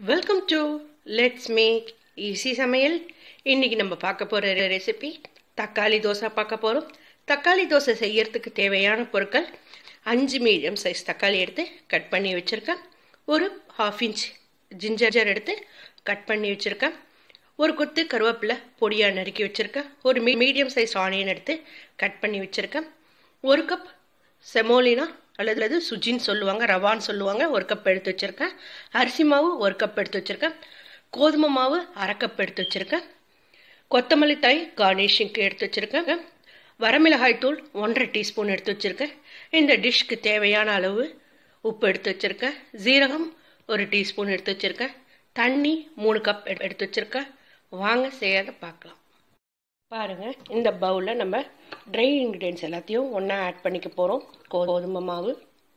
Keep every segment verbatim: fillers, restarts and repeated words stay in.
Welcome to let's make easy சமையல். இன்றைக்கி நம்ம பார்க்க போகிற ரெசிபி தக்காளி தோசை பார்க்க போகிறோம். தக்காளி தோசை செய்யறதுக்கு தேவையான பொருட்கள்: அஞ்சு மீடியம் சைஸ் தக்காளி எடுத்து கட் பண்ணி வச்சுருக்கேன். ஒரு ஹாஃப் இன்ச் ஜிஞ்சர் எடுத்து கட் பண்ணி வச்சுருக்கேன். ஒரு கொத்து கருவேப்பிலை பொடியாக நறுக்கி வச்சுருக்கேன். ஒரு மீ மீடியம் சைஸ் ஆனியன் எடுத்து கட் பண்ணி வச்சுருக்கேன். ஒரு கப் செமோலினா அல்லது சுஜின்னு சொல்லுவாங்க, ரவான்னு சொல்லுவாங்க, ஒரு கப் எடுத்து வச்சுருக்கேன். அரிசி மாவு ஒரு கப் எடுத்து வச்சுருக்கேன். கோதுமை மாவு அரை கப் எடுத்து வச்சுருக்கேன். கொத்தமல்லி தாய் கார்னிஷிங்க்கு எடுத்து வச்சுருக்கேன். வரமிளகாய் தூள் ஒன்றரை டீஸ்பூன் எடுத்து வச்சுருக்கேன். இந்த டிஷ்க்கு தேவையான அளவு உப்பு எடுத்து வச்சுருக்கேன். ஜீரகம் ஒரு டீஸ்பூன் எடுத்து வச்சுருக்கேன். தண்ணி மூணு கப் எடுத்து வச்சுருக்கேன். வாங்க செய்யாத பார்க்கலாம். பாருங்கள், இந்த பவுலில் நம்ம ட்ரை இன்க்ரீடியன்ஸ் எல்லாத்தையும் ஒன்றா ஆட் பண்ணிக்க போகிறோம். கோதுமை மாவு,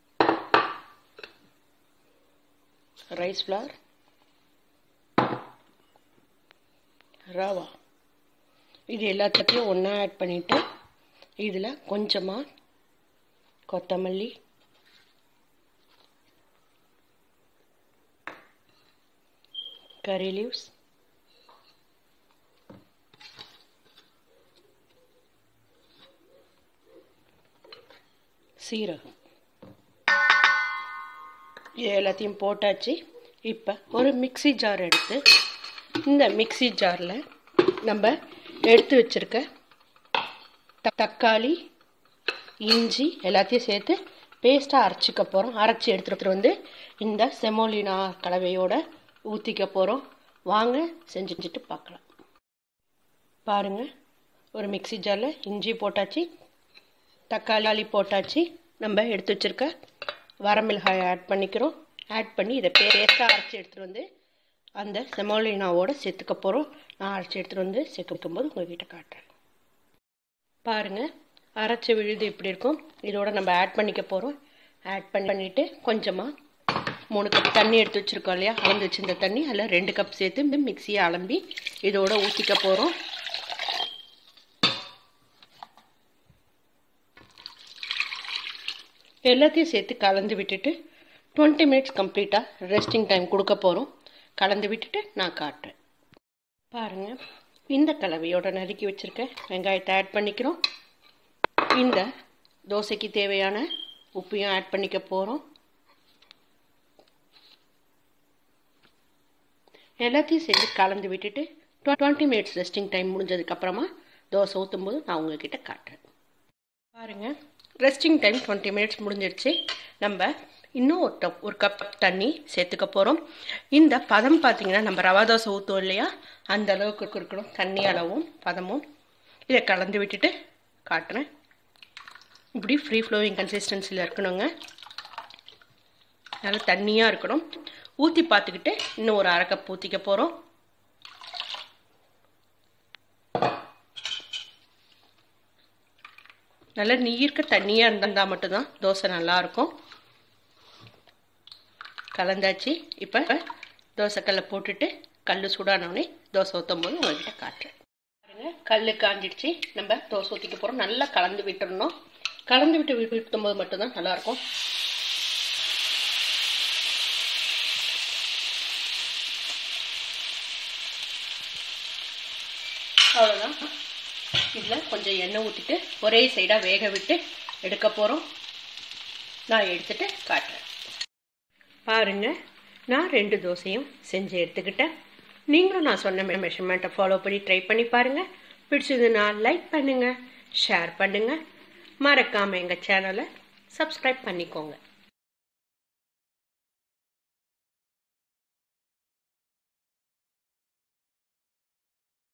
ரைஸ் ஃப்ளார், ரவா, இது எல்லாத்தையும் ஒன்றா ஆட் பண்ணிவிட்டு இதில் கொஞ்சமாக கொத்தமல்லி, கறி லீவ்ஸ், சீரகம், இது எல்லாத்தையும் போட்டாச்சு. இப்போ ஒரு மிக்சி ஜார் எடுத்து இந்த மிக்சி ஜாரில் நம்ம எடுத்து வச்சுருக்க தக்காளி, இஞ்சி எல்லாத்தையும் சேர்த்து பேஸ்ட்டாக அரைச்சிக்க போகிறோம். அரைச்சி எடுத்துகிட்டு வந்து இந்த செமோலினா கலவையோடு ஊற்றிக்க போகிறோம். வாங்க செஞ்சுட்டு பார்க்கலாம். பாருங்கள், ஒரு மிக்சி ஜாரில் இஞ்சி போட்டாச்சு, தக்காளி போட்டாச்சு. நம்ம எடுத்து வச்சுருக்க வரமிளகாயை ஆட் பண்ணிக்கிறோம். ஆட் பண்ணி இதை பேஸ்ட்டாக அரைச்சி எடுத்துகிட்டு வந்து அந்த செமோலினாவோடு சேர்த்துக்க போகிறோம். நான் அரைச்சி எடுத்துகிட்டு வந்து சேர்க்கும் போது உங்கள்கிட்ட காட்டுறேன். பாருங்கள், அரைச்சி விழுது இப்படி இருக்கும். இதோட நம்ம ஆட் பண்ணிக்க போகிறோம். ஆட் பண்ணி பண்ணிவிட்டு கொஞ்சமாக மூணு கப் தண்ணி எடுத்து வச்சுருக்கோம் இல்லையா, அளந்து வச்சுருந்த தண்ணி அதில் ரெண்டு கப் சேர்த்து இந்த மிக்சியை அலம்பி இதோட ஊற்றிக்க போகிறோம். எல்லாத்தையும் சேர்த்து கலந்து விட்டுட்டு டுவெண்ட்டி மினிட்ஸ் கம்ப்ளீட்டாக ரெஸ்டிங் டைம் கொடுக்க போகிறோம். கலந்து விட்டுட்டு நான் காட்டுறேன். பாருங்கள், இந்த கலவையோட நறுக்கி வச்சுருக்கேன் வெங்காயத்தை ஆட் பண்ணிக்கிறோம். இந்த தோசைக்கு தேவையான உப்பையும் ஆட் பண்ணிக்க போகிறோம். எல்லாத்தையும் சேர்த்து கலந்து விட்டுட்டு டுவெண்ட்டி மினிட்ஸ் ரெஸ்டிங் டைம் முடிஞ்சதுக்கப்புறமா தோசை ஊற்றும் போது நான் உங்கள்கிட்ட காட்டுறேன். பாருங்கள், ரெஸ்டிங் டைம் டுவெண்ட்டி மினிட்ஸ் முடிஞ்சிடுச்சு. நம்ம இன்னும் ஒரு கப் ஒரு கப் தண்ணி சேர்த்துக்க போகிறோம். இந்த பதம் பார்த்திங்கன்னா நம்ம ரவா தோசை ஊற்றுவோம் இல்லையா, அந்த அளவுக்கு இருக்கணும் தண்ணி அளவும் பதமும். இதை கலந்து விட்டுட்டு காட்டுறேன். இப்படி ஃப்ரீ ஃப்ளோவிங் கன்சிஸ்டன்சியில் இருக்கணுங்க. நல்லா தண்ணியாக இருக்கணும். ஊற்றி பார்த்துக்கிட்டு இன்னும் ஒரு அரை கப் ஊற்றிக்க போகிறோம். நல்லா நீர்க்க தண்ணியாக இருந்தால் மட்டும்தான் தோசை நல்லாயிருக்கும். கலந்தாச்சு. இப்போ தோசைக்கல்லை போட்டுட்டு கல் சூடானோடனே தோசை ஊற்றும் போது உங்கள்கிட்ட காட்டுறேன். பாருங்கள், கல் காஞ்சிடுச்சு. நம்ம தோசை ஊற்றிக்க போகிறோம். நல்லா கலந்து விட்டுடணும். கலந்து விட்டு விட்டு ஊற்றும் போது மட்டும்தான் நல்லாயிருக்கும். அவ்வளோதான். இதில் கொஞ்சம் எண்ணெய் ஊற்றிட்டு ஒரே சைடாக வேக விட்டு எடுக்க போகிறோம். நான் எடுத்துகிட்டு காட்டுறேன். பாருங்கள், நான் ரெண்டு தோசையும் செஞ்சு எடுத்துக்கிட்டேன். நீங்களும் நான் சொன்ன மெஷர்மெண்ட்டை ஃபாலோ பண்ணி ட்ரை பண்ணி பாருங்கள். பிடிச்சதுன்னா லைக் பண்ணுங்கள், ஷேர் பண்ணுங்கள், மறக்காமல் எங்கள் சேனலை சப்ஸ்கிரைப் பண்ணிக்கோங்க.